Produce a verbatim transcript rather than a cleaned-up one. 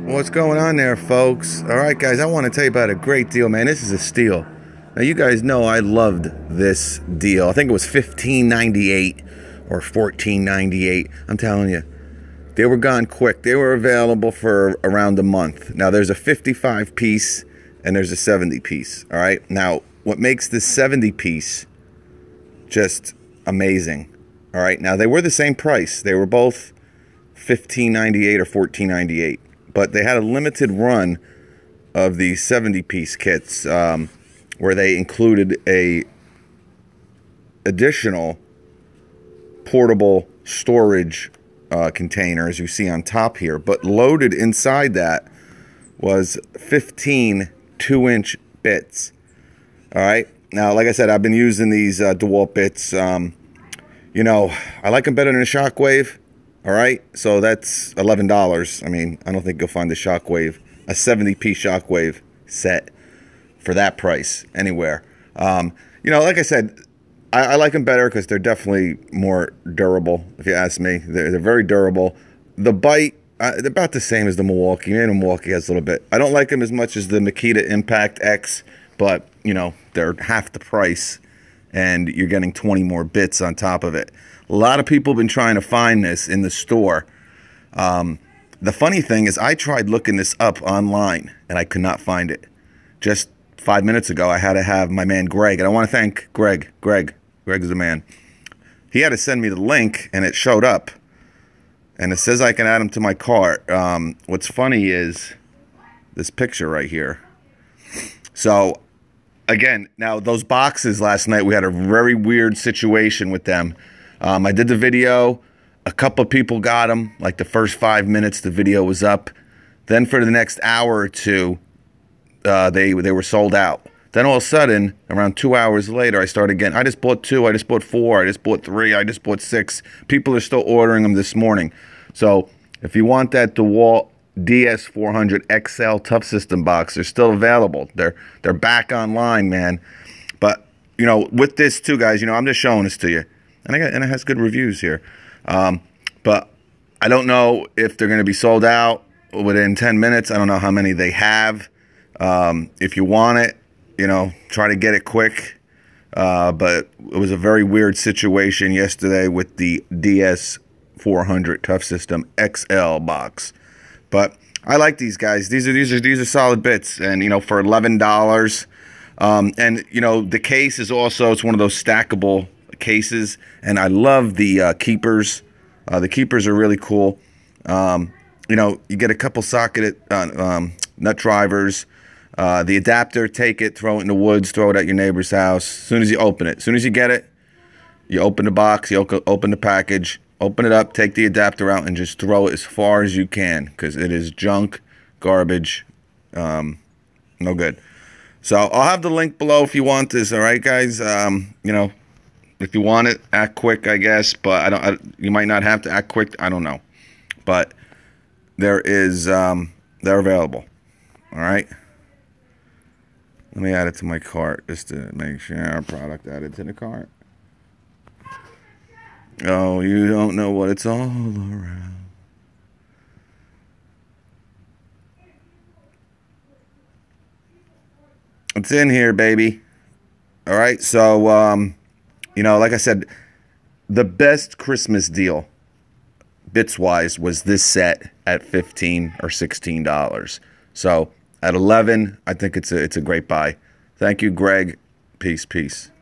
What's going on there, folks? All right, guys, I want to tell you about a great deal, man. This is a steal. Now, you guys know I loved this deal. I think it was fifteen ninety-eight or fourteen ninety-eight. I'm telling you, they were gone quick. They were available for around a month. Now, there's a fifty-five piece and there's a seventy piece. All right. Now, what makes the seventy piece just amazing? All right. Now, they were the same price. They were both fifteen ninety-eight or fourteen ninety-eight. But they had a limited run of the seventy piece kits um, where they included a additional portable storage uh, container, as you see on top here. But loaded inside that was fifteen two-inch bits. All right. Now, like I said, I've been using these uh, DeWalt bits. Um, you know, I like them better than a Shockwave. All right, so that's eleven dollars. I mean, I don't think you'll find a Shockwave, a seventy piece Shockwave set for that price anywhere. Um, you know, like I said, I, I like them better because they're definitely more durable, if you ask me. They're, they're very durable. The bite, uh, they're about the same as the Milwaukee. Maybe Milwaukee has a little bit. I don't like them as much as the Makita Impact X, but, you know, they're half the price, and you're getting twenty more bits on top of it. A lot of people have been trying to find this in the store. Um, the funny thing is I tried looking this up online, and I could not find it. Just five minutes ago, I had to have my man Greg, and I want to thank Greg. Greg. Greg is the man. He had to send me the link, and it showed up. And it says I can add him to my cart. Um, what's funny is this picture right here. So, again, now those boxes last night, we had a very weird situation with them. Um, I did the video. A couple of people got them. Like the first five minutes, the video was up. Then for the next hour or two, uh, they they were sold out. Then all of a sudden, around two hours later, I started again. I just bought two. I just bought four. I just bought three. I just bought six. People are still ordering them this morning. So if you want that DeWalt D S four hundred X L Tough System box, they're still available. They're they're back online, man. But you know, with this too, guys, you know, I'm just showing this to you. And, I got, and it has good reviews here. Um, but I don't know if they're going to be sold out within ten minutes. I don't know how many they have. Um, if you want it, you know, try to get it quick. Uh, but it was a very weird situation yesterday with the D S four hundred Tough System X L box. But I like these guys. These are these are these are solid bits, and you know, for eleven dollars. Um, and you know, the case is also, it's one of those stackable cases, and I love the uh, keepers. Uh, the keepers are really cool. Um, you know, you get a couple socketed uh, um, nut drivers. Uh, the adapter, take it, throw it in the woods, throw it at your neighbor's house. As soon as you open it, as soon as you get it, you open the box, you open the package, open it up, take the adapter out, and just throw it as far as you can, because it is junk, garbage, um, no good. So I'll have the link below if you want this. All right, guys. Um, you know, if you want it, act quick, I guess. But I don't. I, you might not have to act quick. I don't know. But there is. Um, they're available. All right. Let me add it to my cart just to make sure our product added to the cart. Oh, you don't know what it's all around. It's in here, baby. All right. So, um, you know, like I said, the best Christmas deal, bits-wise, was this set at fifteen or sixteen dollars. So at eleven, I think it's a it's a great buy. Thank you, Greg. Peace, peace.